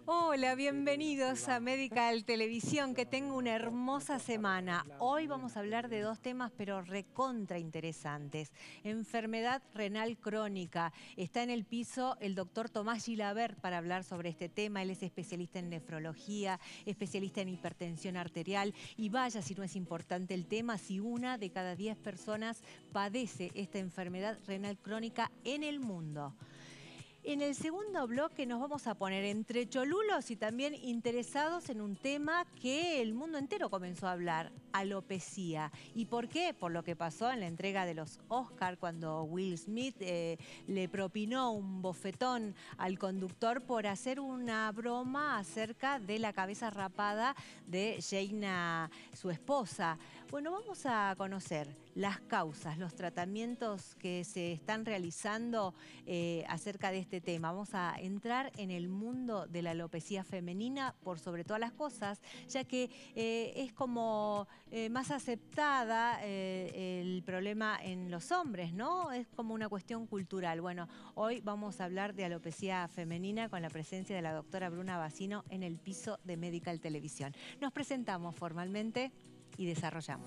Hola, bienvenidos a Medical Televisión, que tengo una hermosa semana. Hoy vamos a hablar de dos temas, pero recontra interesantes. Enfermedad renal crónica. Está en el piso el doctor Tomás Gilabert para hablar sobre este tema. Él es especialista en nefrología, especialista en hipertensión arterial. Y vaya si no es importante el tema, si una de cada 10 personas padece esta enfermedad renal crónica en el mundo. En el segundo bloque nos vamos a poner entre cholulos y también interesados en un tema que el mundo entero comenzó a hablar, alopecia. ¿Y por qué? Por lo que pasó en la entrega de los Oscar cuando Will Smith le propinó un bofetón al conductor por hacer una broma acerca de la cabeza rapada de Jaina, su esposa. Bueno, vamos a conocer las causas, los tratamientos que se están realizando acerca de este tema. Vamos a entrar en el mundo de la alopecia femenina por sobre todas las cosas, ya que es como más aceptada el problema en los hombres, ¿no? Es como una cuestión cultural. Bueno, hoy vamos a hablar de alopecia femenina con la presencia de la doctora Bruna Bassino en el piso de Medical Televisión. Nos presentamos formalmente y desarrollamos.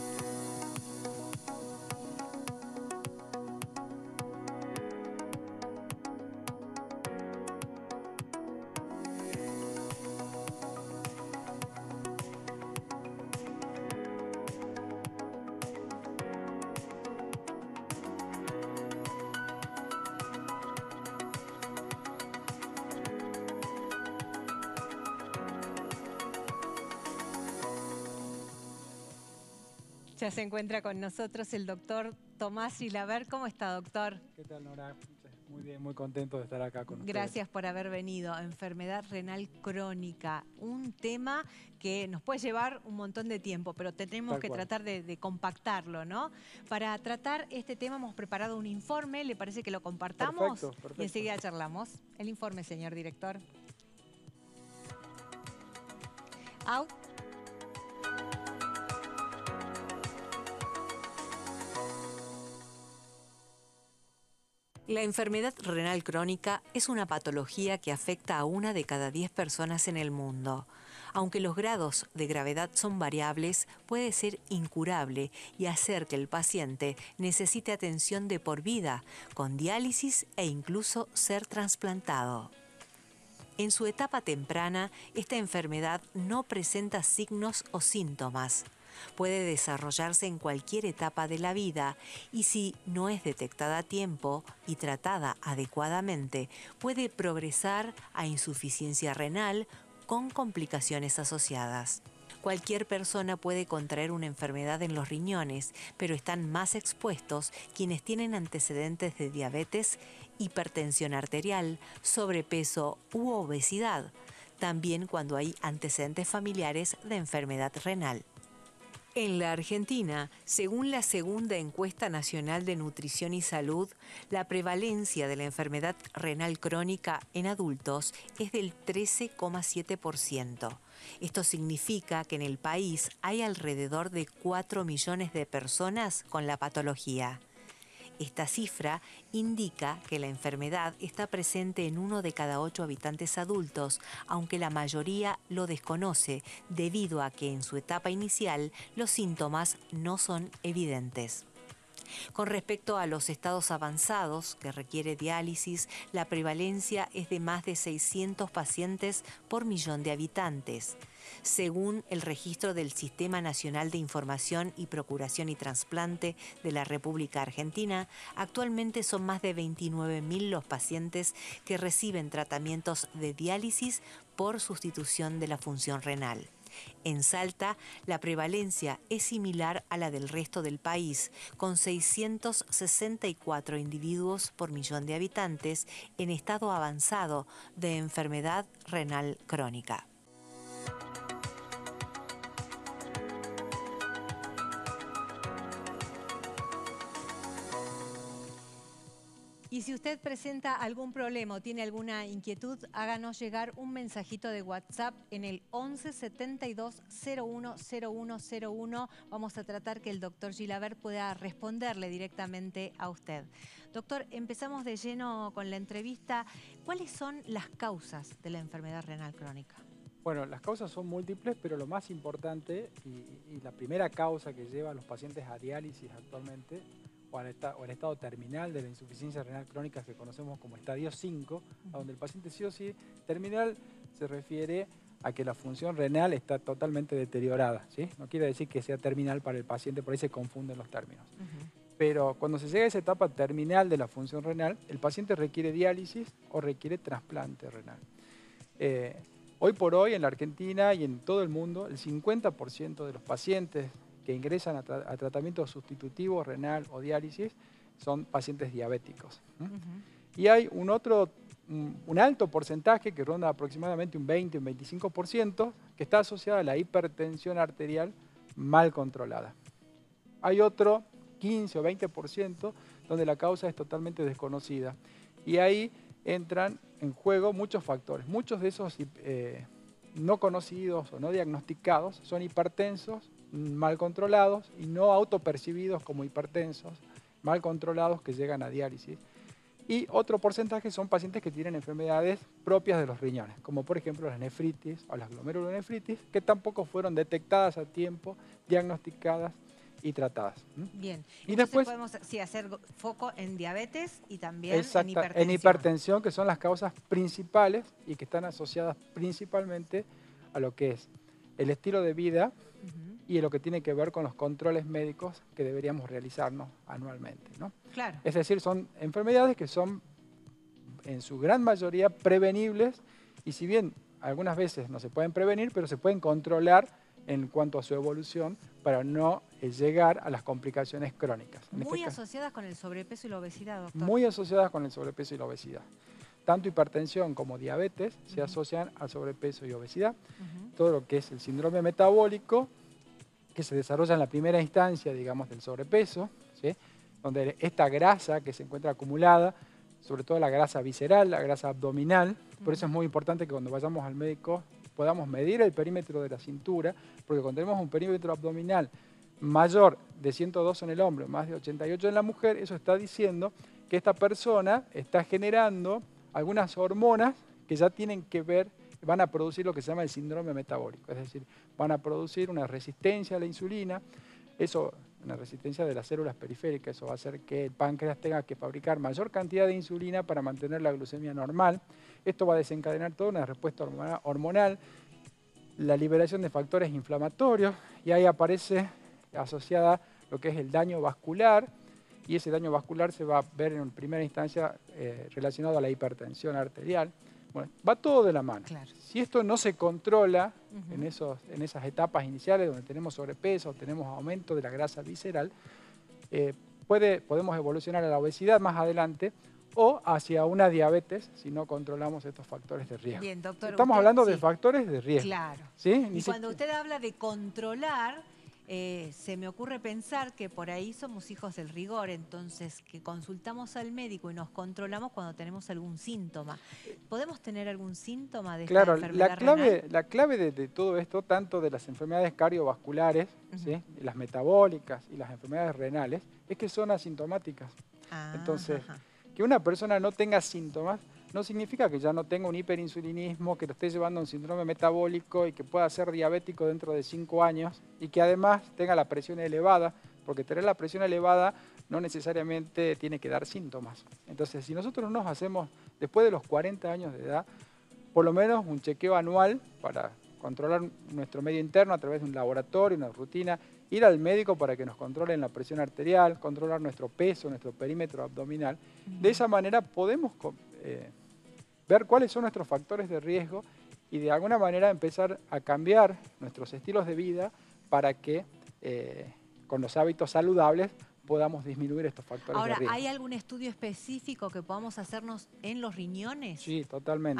Ya se encuentra con nosotros el doctor Tomás Gilabert. ¿Cómo está, doctor? ¿Qué tal, Nora? Muy bien, muy contento de estar acá con ustedes. Gracias por haber venido. Enfermedad renal crónica, un tema que nos puede llevar un montón de tiempo, pero tenemos que tratar de compactarlo, ¿no? Para tratar este tema hemos preparado un informe, ¿le parece que lo compartamos? Perfecto, perfecto. Y enseguida charlamos. El informe, señor director. Out. La enfermedad renal crónica es una patología que afecta a una de cada 10 personas en el mundo. Aunque los grados de gravedad son variables, puede ser incurable y hacer que el paciente necesite atención de por vida, con diálisis e incluso ser trasplantado. En su etapa temprana, esta enfermedad no presenta signos o síntomas. Puede desarrollarse en cualquier etapa de la vida y si no es detectada a tiempo y tratada adecuadamente, puede progresar a insuficiencia renal con complicaciones asociadas. Cualquier persona puede contraer una enfermedad en los riñones, pero están más expuestos quienes tienen antecedentes de diabetes, hipertensión arterial, sobrepeso u obesidad, también cuando hay antecedentes familiares de enfermedad renal. En la Argentina, según la segunda encuesta nacional de nutrición y salud, la prevalencia de la enfermedad renal crónica en adultos es del 13,7%. Esto significa que en el país hay alrededor de 4 millones de personas con la patología. Esta cifra indica que la enfermedad está presente en 1 de cada 8 habitantes adultos, aunque la mayoría lo desconoce debido a que en su etapa inicial los síntomas no son evidentes. Con respecto a los estados avanzados, que requiere diálisis, la prevalencia es de más de 600 pacientes por millón de habitantes. Según el registro del Sistema Nacional de Información y Procuración y Trasplante de la República Argentina, actualmente son más de 29.000 los pacientes que reciben tratamientos de diálisis por sustitución de la función renal. En Salta, la prevalencia es similar a la del resto del país, con 664 individuos por millón de habitantes en estado avanzado de enfermedad renal crónica. Y si usted presenta algún problema o tiene alguna inquietud, háganos llegar un mensajito de WhatsApp en el 11 72 01 0101. Vamos a tratar que el doctor Gilabert pueda responderle directamente a usted. Doctor, empezamos de lleno con la entrevista. ¿Cuáles son las causas de la enfermedad renal crónica? Bueno, las causas son múltiples, pero lo más importante y la primera causa que lleva a los pacientes a diálisis actualmente o al estado terminal de la insuficiencia renal crónica que conocemos como estadio 5, a donde el paciente sí o sí terminal se refiere a que la función renal está totalmente deteriorada, ¿sí? No quiere decir que sea terminal para el paciente, por ahí se confunden los términos. Pero cuando se llega a esa etapa terminal de la función renal, el paciente requiere diálisis o requiere trasplante renal. Hoy por hoy en la Argentina y en todo el mundo, el 50% de los pacientes que ingresan a tratamiento sustitutivo renal o diálisis son pacientes diabéticos. Y hay un alto porcentaje que ronda aproximadamente un 20, un 25%, que está asociado a la hipertensión arterial mal controlada. Hay otro 15 o 20% donde la causa es totalmente desconocida. Y ahí entran en juego muchos factores. Muchos de esos no conocidos o no diagnosticados son hipertensos, mal controlados y no autopercibidos como hipertensos, mal controlados que llegan a diálisis. Y otro porcentaje son pacientes que tienen enfermedades propias de los riñones, como por ejemplo la nefritis o las glomerulonefritis, que tampoco fueron detectadas a tiempo, diagnosticadas y tratadas. Bien, y entonces después podemos hacer foco en diabetes y también en hipertensión, que son las causas principales y que están asociadas principalmente a lo que es el estilo de vida y lo que tiene que ver con los controles médicos que deberíamos realizarnos anualmente, ¿no? Claro. Es decir, son enfermedades que son en su gran mayoría prevenibles y si bien algunas veces no se pueden prevenir, pero se pueden controlar en cuanto a su evolución para no llegar a las complicaciones crónicas. Muy asociadas con el sobrepeso y la obesidad, doctor. Muy asociadas con el sobrepeso y la obesidad. Tanto hipertensión como diabetes se asocian al sobrepeso y obesidad. Todo lo que es el síndrome metabólico, que se desarrolla en la primera instancia, digamos, del sobrepeso, ¿sí? Donde esta grasa que se encuentra acumulada, sobre todo la grasa visceral, la grasa abdominal, por eso es muy importante que cuando vayamos al médico podamos medir el perímetro de la cintura, porque cuando tenemos un perímetro abdominal mayor de 102 en el hombre, más de 88 en la mujer, eso está diciendo que esta persona está generando algunas hormonas que ya tienen que ver, van a producir lo que se llama el síndrome metabólico, es decir, van a producir una resistencia a la insulina, eso, una resistencia de las células periféricas, eso va a hacer que el páncreas tenga que fabricar mayor cantidad de insulina para mantener la glucemia normal. Esto va a desencadenar toda una respuesta hormonal, la liberación de factores inflamatorios, y ahí aparece asociada lo que es el daño vascular, y ese daño vascular se va a ver en primera instancia relacionado a la hipertensión arterial. Bueno, va todo de la mano. Claro. Si esto no se controla en esas etapas iniciales donde tenemos sobrepeso, tenemos aumento de la grasa visceral, podemos evolucionar a la obesidad más adelante o hacia una diabetes si no controlamos estos factores de riesgo. Bien, doctor, estamos hablando de factores de riesgo. Claro. ¿Sí? Y cuando usted habla de controlar, se me ocurre pensar que por ahí somos hijos del rigor, entonces que consultamos al médico y nos controlamos cuando tenemos algún síntoma. ¿Podemos tener algún síntoma de esta enfermedad renal? La clave de todo esto, tanto de las enfermedades cardiovasculares, ¿sí? Las metabólicas y las enfermedades renales, es que son asintomáticas. Entonces, que una persona no tenga síntomas no significa que ya no tenga un hiperinsulinismo, que lo esté llevando a un síndrome metabólico y que pueda ser diabético dentro de 5 años y que además tenga la presión elevada, porque tener la presión elevada no necesariamente tiene que dar síntomas. Entonces, si nosotros nos hacemos, después de los 40 años de edad, por lo menos un chequeo anual para controlar nuestro medio interno a través de un laboratorio, una rutina, ir al médico para que nos controlen la presión arterial, controlar nuestro peso, nuestro perímetro abdominal. De esa manera podemos ver cuáles son nuestros factores de riesgo y de alguna manera empezar a cambiar nuestros estilos de vida para que con los hábitos saludables podamos disminuir estos factores de riesgo. Ahora, ¿hay algún estudio específico que podamos hacernos en los riñones? Sí, totalmente.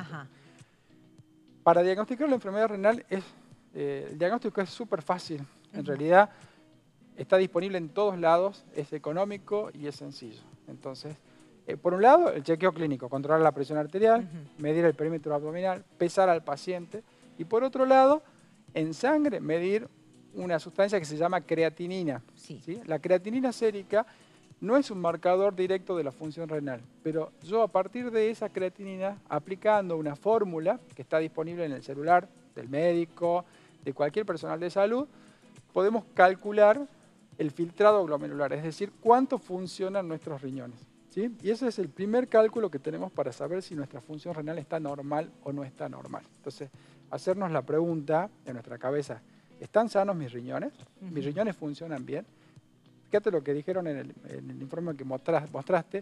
Para diagnosticar la enfermedad renal, el diagnóstico es súper fácil. En realidad está disponible en todos lados, es económico y es sencillo. Entonces, Por un lado, el chequeo clínico, controlar la presión arterial, medir el perímetro abdominal, pesar al paciente. Y por otro lado, en sangre, medir una sustancia que se llama creatinina. Sí. ¿Sí? La creatinina sérica no es un marcador directo de la función renal, pero yo a partir de esa creatinina, aplicando una fórmula que está disponible en el celular del médico, de cualquier personal de salud, podemos calcular el filtrado glomerular, es decir, cuánto funcionan nuestros riñones. ¿Sí? Y ese es el primer cálculo que tenemos para saber si nuestra función renal está normal o no está normal. Entonces, hacernos la pregunta en nuestra cabeza, ¿están sanos mis riñones? ¿Mis riñones funcionan bien? Fíjate lo que dijeron en el informe que mostraste.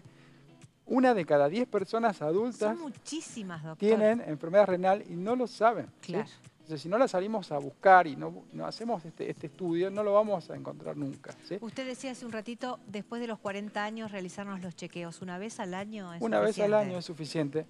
1 de cada 10 personas adultas son muchísimas, doctor, tienen enfermedad renal y no lo saben. claro. ¿Sí? Entonces, si no la salimos a buscar y no hacemos este estudio, no lo vamos a encontrar nunca. ¿Sí? Usted decía hace un ratito, después de los 40 años, realizarnos los chequeos. ¿Una vez al año es Una vez al suficiente? año es suficiente.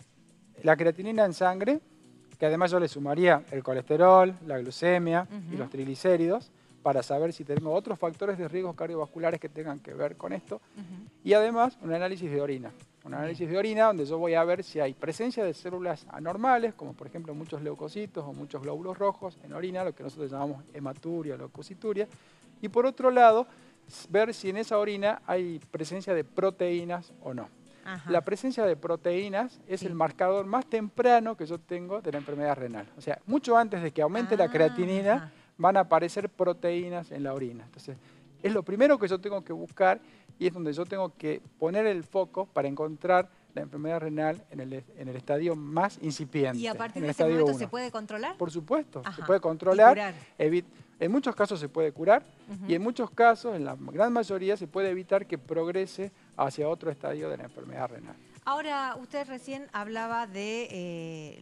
La creatinina en sangre, que además yo le sumaría el colesterol, la glucemia y los triglicéridos, para saber si tenemos otros factores de riesgo cardiovasculares que tengan que ver con esto. Y además un análisis de orina. Un análisis de orina donde yo voy a ver si hay presencia de células anormales, como por ejemplo muchos leucocitos o muchos glóbulos rojos en orina, lo que nosotros llamamos hematuria o leucocituria. Y por otro lado, ver si en esa orina hay presencia de proteínas o no. La presencia de proteínas es el marcador más temprano que yo tengo de la enfermedad renal. O sea, mucho antes de que aumente la creatinina, van a aparecer proteínas en la orina. Entonces, es lo primero que yo tengo que buscar y es donde yo tengo que poner el foco para encontrar la enfermedad renal en el estadio más incipiente. ¿Y a partir en el de ese estadio momento 1. se puede controlar? Por supuesto, Ajá. se puede controlar. Y curar. En muchos casos se puede curar y en muchos casos, en la gran mayoría, se puede evitar que progrese hacia otro estadio de la enfermedad renal. Ahora, usted recién hablaba de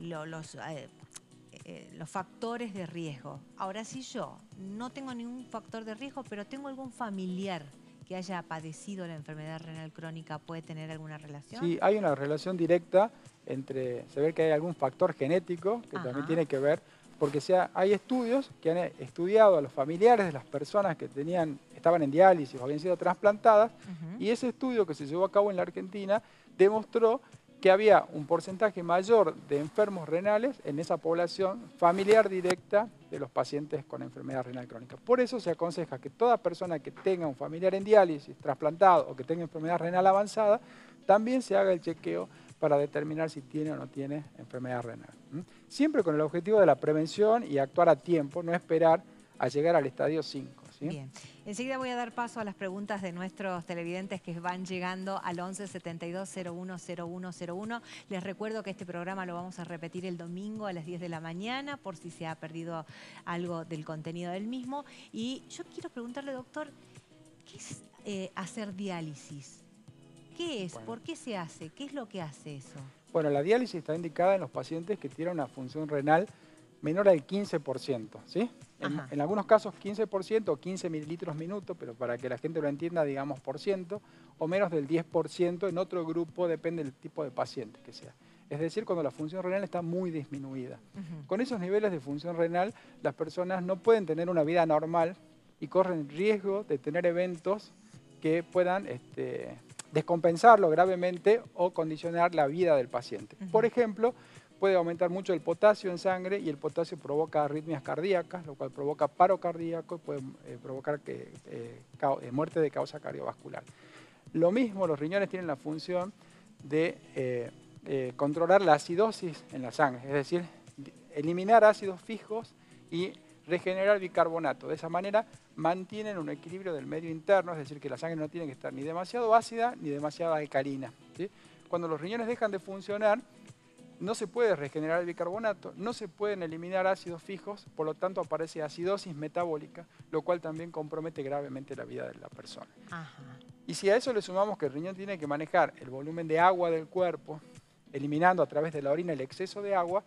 los factores de riesgo. Ahora, si yo no tengo ningún factor de riesgo, pero tengo algún familiar que haya padecido la enfermedad renal crónica, ¿puede tener alguna relación? Sí, hay una relación directa entre, se ve que hay algún factor genético que también tiene que ver, porque hay estudios que han estudiado a los familiares de las personas que estaban en diálisis o habían sido trasplantadas, y ese estudio que se llevó a cabo en la Argentina demostró que había un porcentaje mayor de enfermos renales en esa población familiar directa de los pacientes con enfermedad renal crónica. Por eso se aconseja que toda persona que tenga un familiar en diálisis, trasplantado o que tenga enfermedad renal avanzada, también se haga el chequeo para determinar si tiene o no tiene enfermedad renal. Siempre con el objetivo de la prevención y actuar a tiempo, no esperar a llegar al estadio 5. ¿sí? Bien, enseguida voy a dar paso a las preguntas de nuestros televidentes que van llegando al 11 72 01 0101. Les recuerdo que este programa lo vamos a repetir el domingo a las 10 de la mañana por si se ha perdido algo del contenido del mismo. Y yo quiero preguntarle, doctor, ¿qué es hacer diálisis? ¿Qué es? Bueno. ¿Por qué se hace? ¿Qué es lo que hace eso? Bueno, la diálisis está indicada en los pacientes que tienen una función renal menor al 15%, ¿sí? En algunos casos 15% o 15 mililitros minuto, pero para que la gente lo entienda, digamos por ciento, o menos del 10% en otro grupo, depende del tipo de paciente que sea. Es decir, cuando la función renal está muy disminuida. Con esos niveles de función renal, las personas no pueden tener una vida normal y corren riesgo de tener eventos que puedan descompensarlo gravemente o condicionar la vida del paciente. Por ejemplo, puede aumentar mucho el potasio en sangre y el potasio provoca arritmias cardíacas, lo cual provoca paro cardíaco y puede provocar muerte de causa cardiovascular. Lo mismo, los riñones tienen la función de controlar la acidosis en la sangre, es decir, eliminar ácidos fijos y regenerar bicarbonato. De esa manera mantienen un equilibrio del medio interno, es decir, que la sangre no tiene que estar ni demasiado ácida ni demasiado alcalina. ¿sí? Cuando los riñones dejan de funcionar, no se puede regenerar el bicarbonato, no se pueden eliminar ácidos fijos, por lo tanto aparece acidosis metabólica, lo cual también compromete gravemente la vida de la persona. Y si a eso le sumamos que el riñón tiene que manejar el volumen de agua del cuerpo, eliminando a través de la orina el exceso de agua,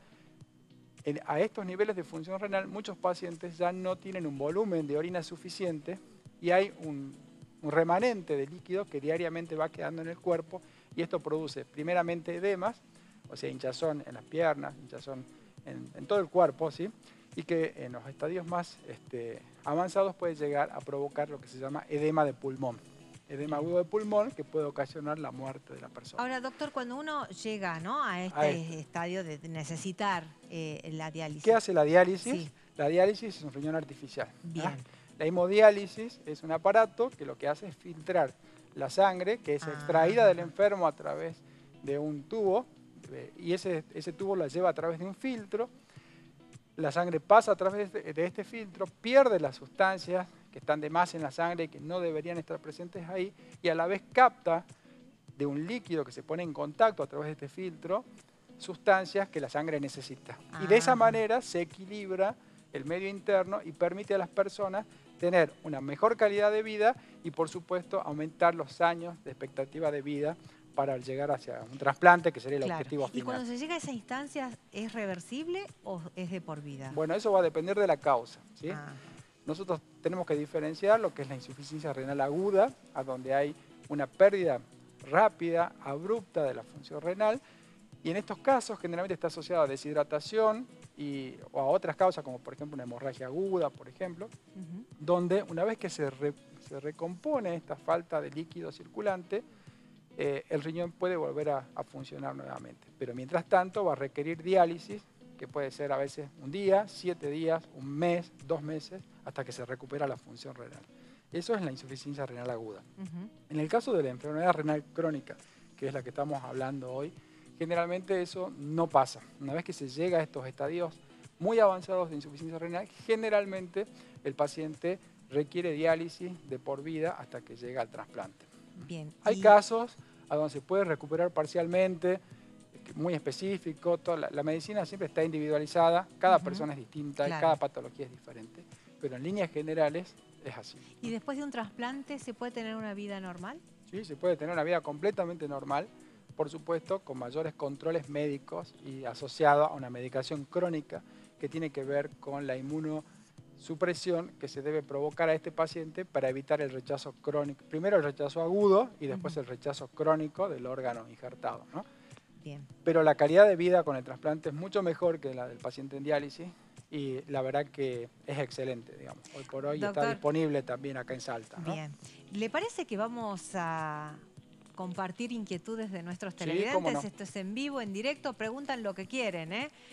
a estos niveles de función renal muchos pacientes ya no tienen un volumen de orina suficiente y hay un remanente de líquido que diariamente va quedando en el cuerpo y esto produce primeramente edemas, o sea, hinchazón en las piernas, hinchazón en todo el cuerpo, ¿sí? Y que en los estadios más avanzados puede llegar a provocar lo que se llama edema de pulmón. edema agudo de pulmón que puede ocasionar la muerte de la persona. Ahora, doctor, cuando uno llega, ¿no?, a este estadio de necesitar la diálisis. ¿Qué hace la diálisis? Sí. La diálisis es un riñón artificial. Bien. La hemodiálisis es un aparato que lo que hace es filtrar la sangre que es extraída del enfermo a través de un tubo, y ese tubo la lleva a través de un filtro. La sangre pasa a través de este filtro, pierde las sustancias que están de más en la sangre y que no deberían estar presentes ahí, y a la vez capta de un líquido que se pone en contacto a través de este filtro sustancias que la sangre necesita. Y de esa manera se equilibra el medio interno y permite a las personas tener una mejor calidad de vida y, por supuesto, aumentar los años de expectativa de vida para llegar hacia un trasplante, que sería el objetivo final. ¿Y cuando se llega a esa instancia, es reversible o es de por vida? Bueno, eso va a depender de la causa, ¿sí? Nosotros tenemos que diferenciar lo que es la insuficiencia renal aguda, a donde hay una pérdida rápida, abrupta de la función renal, y en estos casos generalmente está asociado a deshidratación o a otras causas, como por ejemplo una hemorragia aguda, por ejemplo, donde una vez que se recompone esta falta de líquido circulante, el riñón puede volver a funcionar nuevamente. Pero mientras tanto va a requerir diálisis, que puede ser a veces un día, 7 días, un mes, 2 meses, hasta que se recupera la función renal. Eso es la insuficiencia renal aguda. En el caso de la enfermedad renal crónica, que es la que estamos hablando hoy, generalmente eso no pasa. Una vez que se llega a estos estadios muy avanzados de insuficiencia renal, generalmente el paciente requiere diálisis de por vida hasta que llega al trasplante. Bien. Hay casos a donde se puede recuperar parcialmente, muy específico. La medicina siempre está individualizada, cada persona es distinta, cada patología es diferente, pero en líneas generales es así. ¿Y después de un trasplante se puede tener una vida normal? Sí, se puede tener una vida completamente normal, por supuesto, con mayores controles médicos y asociado a una medicación crónica que tiene que ver con la inmunosupresión que se debe provocar a este paciente para evitar el rechazo crónico. Primero el rechazo agudo y después el rechazo crónico del órgano injertado, ¿no? Bien. Pero la calidad de vida con el trasplante es mucho mejor que la del paciente en diálisis y la verdad que es excelente, digamos. Hoy por hoy está disponible también acá en Salta, ¿no? Bien. ¿Le parece que vamos a compartir inquietudes de nuestros televidentes? Sí, ¿cómo no? Esto es en vivo, en directo, preguntan lo que quieren,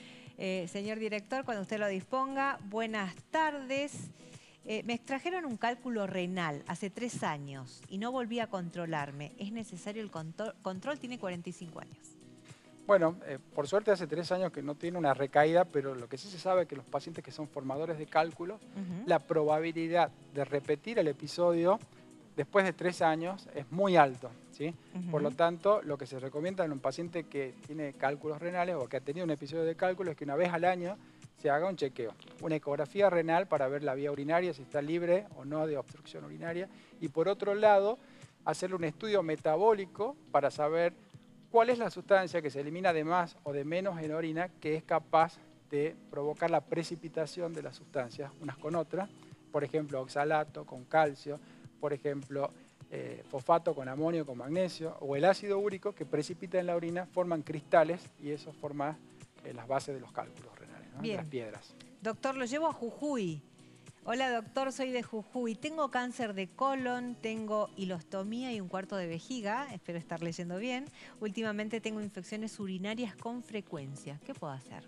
señor director, cuando usted lo disponga. Buenas tardes. Me extrajeron un cálculo renal hace 3 años y no volví a controlarme. ¿Es necesario el control? Tiene 45 años. Bueno, por suerte hace 3 años que no tiene una recaída, pero lo que sí se sabe es que los pacientes que son formadores de cálculo, la probabilidad de repetir el episodio después de 3 años es muy alto, ¿sí? Por lo tanto, lo que se recomienda en un paciente que tiene cálculos renales o que ha tenido un episodio de cálculo es que una vez al año se haga un chequeo, una ecografía renal para ver la vía urinaria, si está libre o no de obstrucción urinaria, y por otro lado, hacerle un estudio metabólico para saber cuál es la sustancia que se elimina de más o de menos en orina que es capaz de provocar la precipitación de las sustancias unas con otras, por ejemplo, oxalato con calcio, por ejemplo, fosfato con amonio, con magnesio, o el ácido úrico que precipita en la orina, forman cristales y eso forma las bases de los cálculos renales, ¿no? De las piedras. Doctor, lo llevo a Jujuy. Hola doctor, soy de Jujuy. Tengo cáncer de colon, tengo hilostomía y un cuarto de vejiga, espero estar leyendo bien. Últimamente tengo infecciones urinarias con frecuencia. ¿Qué puedo hacer?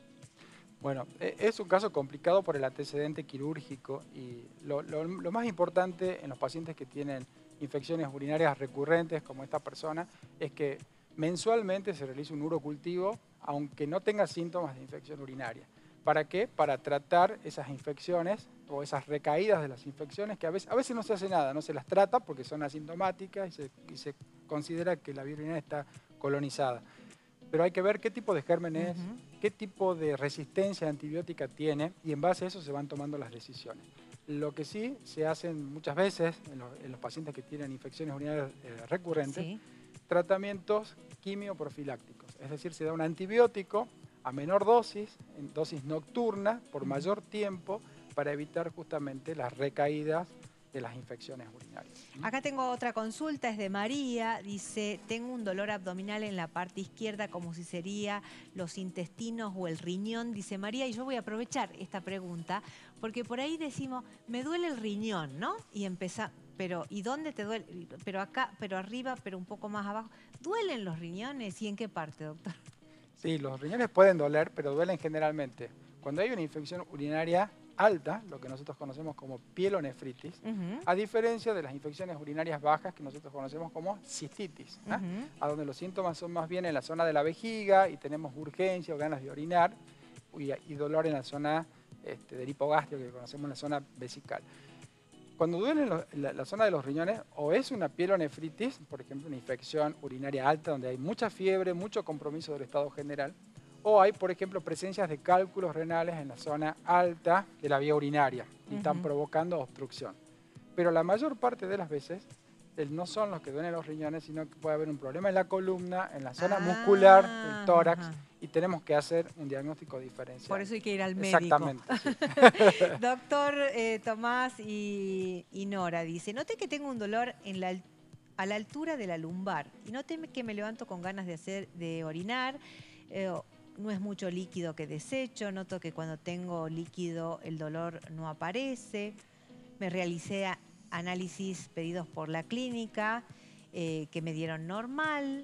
Bueno, es un caso complicado por el antecedente quirúrgico y lo más importante en los pacientes que tienen infecciones urinarias recurrentes como esta persona es que mensualmente se realice un urocultivo aunque no tenga síntomas de infección urinaria. ¿Para qué? Para tratar esas infecciones o esas recaídas de las infecciones que a veces no se hace nada, no se las trata porque son asintomáticas y se considera que la vía urinaria está colonizada. Pero hay que ver qué tipo de gérmenes, qué tipo de resistencia antibiótica tiene y en base a eso se van tomando las decisiones. Lo que sí se hacen muchas veces en los pacientes que tienen infecciones urinarias recurrentes, tratamientos quimioprofilácticos. Es decir, se da un antibiótico a menor dosis, en dosis nocturna, por mayor tiempo, para evitar justamente las recaídas de las infecciones urinarias. Acá tengo otra consulta, es de María, dice, tengo un dolor abdominal en la parte izquierda como si sería los intestinos o el riñón, dice María, y yo voy a aprovechar esta pregunta, porque por ahí decimos, me duele el riñón, ¿no? Y Pero, ¿y dónde te duele? Pero acá, pero arriba, pero un poco más abajo. ¿Duelen los riñones? ¿Y en qué parte, doctor? Sí, los riñones pueden doler, pero duelen generalmente cuando hay una infección urinaria alta, lo que nosotros conocemos como pielonefritis, a diferencia de las infecciones urinarias bajas que nosotros conocemos como cistitis, a donde los síntomas son más bien en la zona de la vejiga y tenemos urgencia o ganas de orinar y dolor en la zona del hipogastrio que conocemos en la zona vesical. Cuando duele la zona de los riñones, o es una pielonefritis, por ejemplo, una infección urinaria alta donde hay mucha fiebre, mucho compromiso del estado general, o hay, por ejemplo, presencias de cálculos renales en la zona alta de la vía urinaria y están provocando obstrucción. Pero la mayor parte de las veces no son los que duelen los riñones, sino que puede haber un problema en la columna, en la zona muscular del tórax, y tenemos que hacer un diagnóstico diferencial. Por eso hay que ir al médico. Exactamente. Sí. Doctor Tomás y Nora dice, noté que tengo un dolor a la altura de la lumbar y noté que me levanto con ganas de orinar, no es mucho líquido que desecho, noto que cuando tengo líquido el dolor no aparece, me realicé análisis pedidos por la clínica que me dieron normal.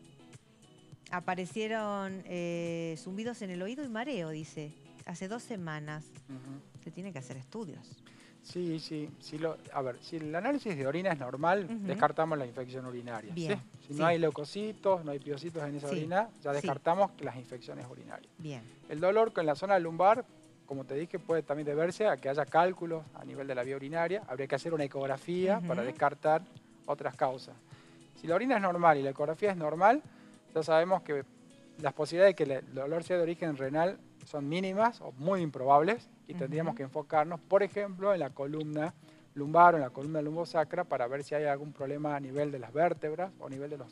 Aparecieron zumbidos en el oído y mareo, dice. Hace 2 semanas. Se tiene que hacer estudios. Sí, sí. A ver, si el análisis de orina es normal, descartamos la infección urinaria. Bien. ¿Sí? Si no hay leucocitos, no hay piocitos en esa orina, ya descartamos las infecciones urinarias. Bien. El dolor con la zona lumbar, como te dije, puede también deberse a que haya cálculos a nivel de la vía urinaria. Habría que hacer una ecografía para descartar otras causas. Si la orina es normal y la ecografía es normal, ya sabemos que las posibilidades de que el dolor sea de origen renal son mínimas o muy improbables y tendríamos que enfocarnos, por ejemplo, en la columna lumbar o en la columna lumbosacra para ver si hay algún problema a nivel de las vértebras o a nivel de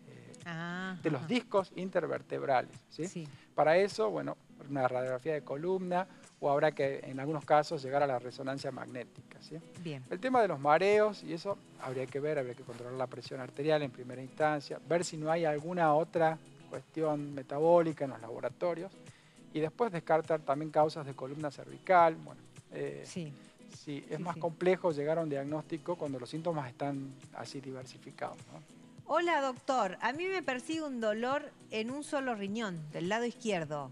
los discos intervertebrales. ¿Sí? Sí. Para eso, bueno, una radiografía de columna o habrá que, en algunos casos, llegar a la resonancia magnética. ¿Sí? Bien. El tema de los mareos y eso habría que ver, habría que controlar la presión arterial en primera instancia, ver si no hay alguna otra cuestión metabólica en los laboratorios y después descartar también causas de columna cervical. Bueno, sí, es más complejo llegar a un diagnóstico cuando los síntomas están así diversificados, ¿no? Hola, doctor. A mí me persigue un dolor en un solo riñón, del lado izquierdo.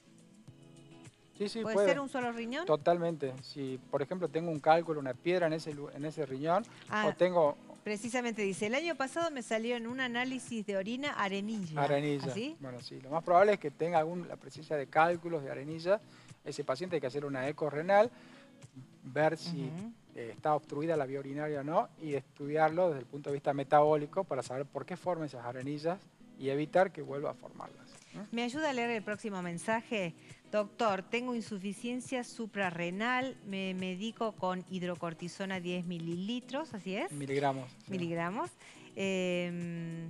Sí, ¿Puede ser un solo riñón? Totalmente. Si, por ejemplo, tengo un cálculo, una piedra en ese riñón, o tengo... Precisamente dice, el año pasado me salió en un análisis de orina arenilla. Arenilla. ¿Así? Bueno, sí. Lo más probable es que tenga la presencia de cálculos de arenilla. Ese paciente hay que hacer una eco renal, ver si está obstruida la vía urinaria o no, y estudiarlo desde el punto de vista metabólico para saber por qué forman esas arenillas y evitar que vuelva a formarlas. ¿Me ayuda a leer el próximo mensaje? Doctor, tengo insuficiencia suprarrenal, me medico con hidrocortisona 10 mililitros, ¿así es? Miligramos. Sí. Miligramos. Se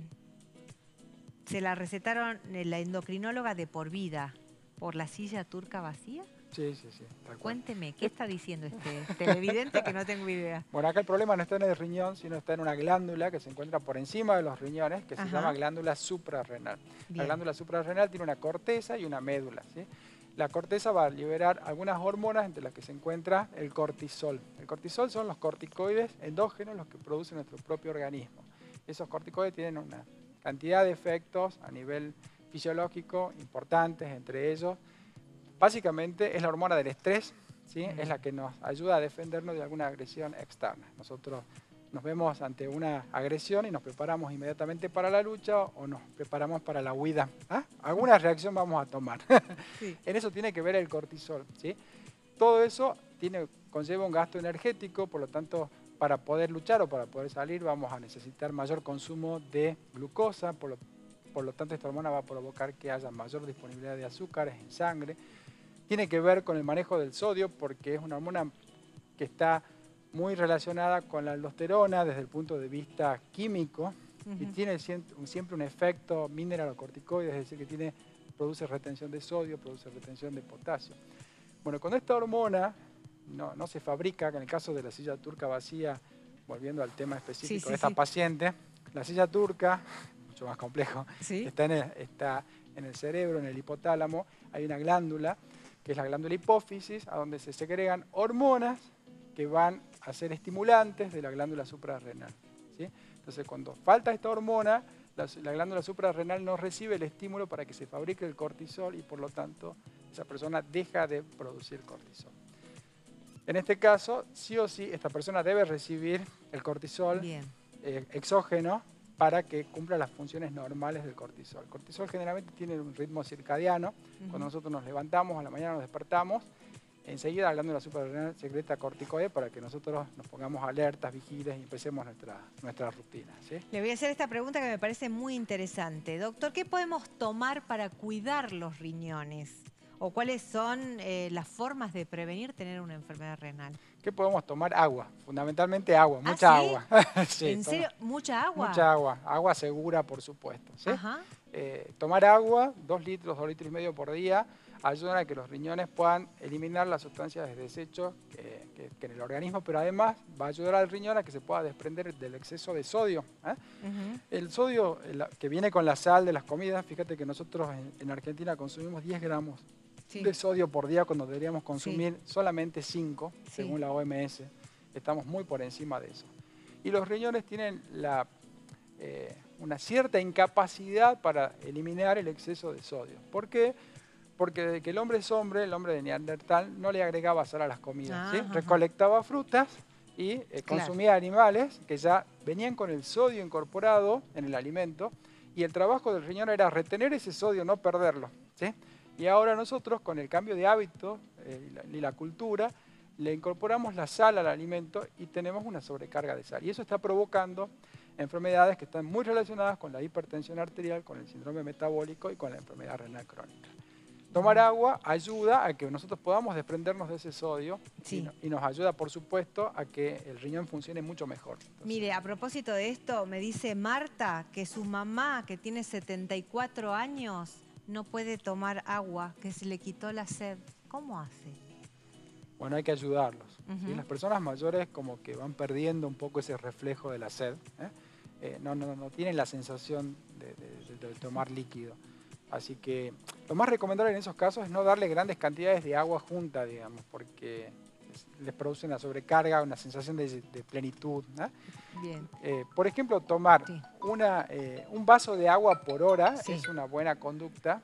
la recetaron la endocrinóloga de por vida, por la silla turca vacía. Sí. Cuénteme, ¿qué está diciendo este televidente que no tengo idea? Bueno, acá el problema no está en el riñón, sino está en una glándula que se encuentra por encima de los riñones, que se llama glándula suprarrenal. Bien. La glándula suprarrenal tiene una corteza y una médula, ¿sí? La corteza va a liberar algunas hormonas entre las que se encuentra el cortisol. El cortisol son los corticoides endógenos, los que produce nuestro propio organismo. Esos corticoides tienen una cantidad de efectos a nivel fisiológico importantes, entre ellos básicamente es la hormona del estrés, ¿sí? Es la que nos ayuda a defendernos de alguna agresión externa. Nosotros nos vemos ante una agresión y nos preparamos inmediatamente para la lucha o nos preparamos para la huida. Alguna reacción vamos a tomar. Sí. En eso tiene que ver el cortisol, ¿sí? Todo eso conlleva un gasto energético, por lo tanto, para poder luchar o para poder salir vamos a necesitar mayor consumo de glucosa, por lo tanto esta hormona va a provocar que haya mayor disponibilidad de azúcares en sangre. Tiene que ver con el manejo del sodio porque es una hormona que está muy relacionada con la aldosterona desde el punto de vista químico y tiene siempre un efecto mineralocorticoide, es decir, que produce retención de sodio, produce retención de potasio. Bueno, cuando esta hormona no se fabrica, en el caso de la silla turca vacía, volviendo al tema específico de esta paciente, la silla turca, mucho más complejo, está en el cerebro, en el hipotálamo, hay una glándula, que es la glándula hipófisis, a donde se segregan hormonas que van a ser estimulantes de la glándula suprarrenal, ¿sí? Entonces, cuando falta esta hormona, la glándula suprarrenal no recibe el estímulo para que se fabrique el cortisol y por lo tanto esa persona deja de producir cortisol. En este caso, sí o sí, esta persona debe recibir el cortisol exógeno para que cumpla las funciones normales del cortisol. El cortisol generalmente tiene un ritmo circadiano. Cuando nosotros nos levantamos, a la mañana nos despertamos, enseguida la glándula suprarrenal secreta corticoide para que nosotros nos pongamos alertas, vigiles y empecemos nuestra rutina, ¿sí? Le voy a hacer esta pregunta que me parece muy interesante. Doctor, ¿qué podemos tomar para cuidar los riñones? ¿O cuáles son las formas de prevenir tener una enfermedad renal? ¿Qué podemos tomar? Agua, fundamentalmente agua, ¿Ah, mucha sí? agua. Sí, ¿En serio? ¿Mucha agua? Mucha agua, agua segura por supuesto, ¿sí? Ajá. Tomar agua, 2 litros, 2 litros y medio por día, ayudan a que los riñones puedan eliminar las sustancias de desecho que en el organismo, pero además va a ayudar al riñón a que se pueda desprender del exceso de sodio, ¿eh? El sodio que viene con la sal de las comidas, fíjate que nosotros en Argentina consumimos 10 gramos de sodio por día cuando deberíamos consumir solamente 5, según la OMS. Estamos muy por encima de eso. Y los riñones tienen una cierta incapacidad para eliminar el exceso de sodio. ¿Por qué? Porque desde que el hombre es hombre, el hombre de Neandertal no le agregaba sal a las comidas, ¿sí? Recolectaba frutas y consumía animales que ya venían con el sodio incorporado en el alimento, y el trabajo del riñón era retener ese sodio, no perderlo, ¿sí? Y ahora nosotros, con el cambio de hábito y la cultura, le incorporamos la sal al alimento y tenemos una sobrecarga de sal. Y eso está provocando enfermedades que están muy relacionadas con la hipertensión arterial, con el síndrome metabólico y con la enfermedad renal crónica. Tomar agua ayuda a que nosotros podamos desprendernos de ese sodio y nos ayuda, por supuesto, a que el riñón funcione mucho mejor. Entonces, mire, a propósito de esto, me dice Marta que su mamá, que tiene 74 años, no puede tomar agua, que se le quitó la sed. ¿Cómo hace? Bueno, hay que ayudarlos, ¿sí? Las personas mayores como que van perdiendo un poco ese reflejo de la sed, ¿eh? No tienen la sensación de tomar líquido. Así que lo más recomendable en esos casos es no darle grandes cantidades de agua junta, digamos, porque les produce una sobrecarga, una sensación de plenitud, ¿no? Bien. Por ejemplo, tomar un vaso de agua por hora es una buena conducta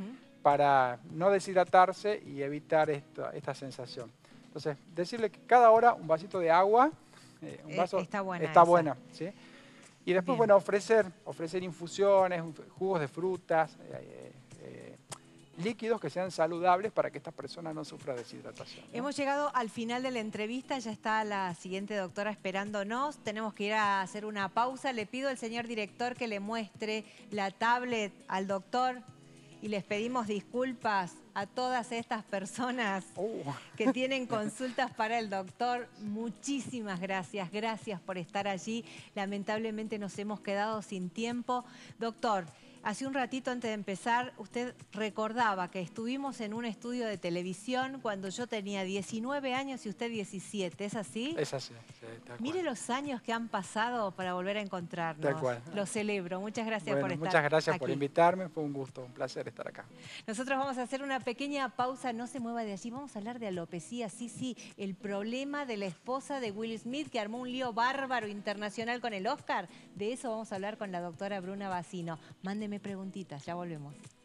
para no deshidratarse y evitar esta sensación. Entonces, decirle que cada hora un vasito de agua, un vaso, está buena, ¿sí? Y después, bueno, ofrecer infusiones, jugos de frutas, líquidos que sean saludables para que esta persona no sufra deshidratación, ¿no? Hemos llegado al final de la entrevista, ya está la siguiente doctora esperándonos. Tenemos que ir a hacer una pausa. Le pido al señor director que le muestre la tablet al doctor y les pedimos disculpas a todas estas personas que tienen consultas para el doctor. Muchísimas gracias, gracias por estar allí. Lamentablemente nos hemos quedado sin tiempo. Doctor, hace un ratito antes de empezar, usted recordaba que estuvimos en un estudio de televisión cuando yo tenía 19 años y usted 17, ¿es así? Es así, sí, tal cual. Mire los años que han pasado para volver a encontrarnos. Tal cual. Lo celebro, muchas gracias por estar muchas gracias aquí. por invitarme, fue un gusto, un placer estar acá. Nosotros vamos a hacer una pequeña pausa, no se mueva de allí, vamos a hablar de alopecia, sí, el problema de la esposa de Will Smith que armó un lío bárbaro internacional con el Oscar. De eso vamos a hablar con la doctora Bruna Bassino. Mándeme preguntitas, ya volvemos.